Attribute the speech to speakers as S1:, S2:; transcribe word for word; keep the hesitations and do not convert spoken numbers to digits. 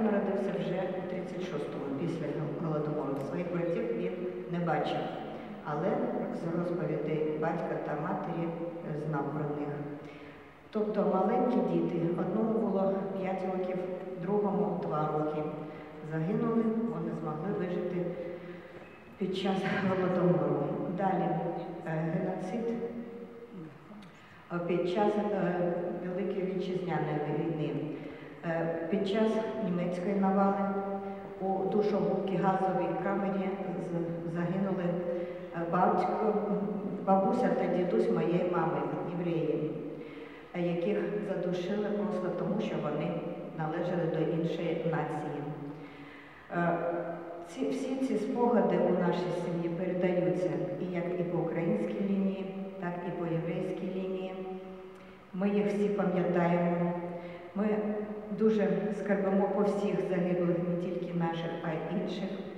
S1: народився вже у тридцять шостому, після Голодомору. Своїх братів він не бачив, але з розповідей батька та матері знав про них. Тобто маленькі діти, одному було п'ять років, другому два роки. Загинули, вони змогли вижити під час Голодомору. Далі геноцид під час Великої Вітчизняної війни. Під час німецької навали у душогубній газовій камері загинули батько, бабуся та дідусь моєї мами, євреї, яких задушили просто тому, що вони належали до іншої нації. Ці, всі ці спогади у нашій сім'ї передаються і як і по українській лінії, так і по єврейській лінії. Ми їх всі пам'ятаємо. Ми дуже скарбимо по всіх загиблих, не тільки наших, а й інших.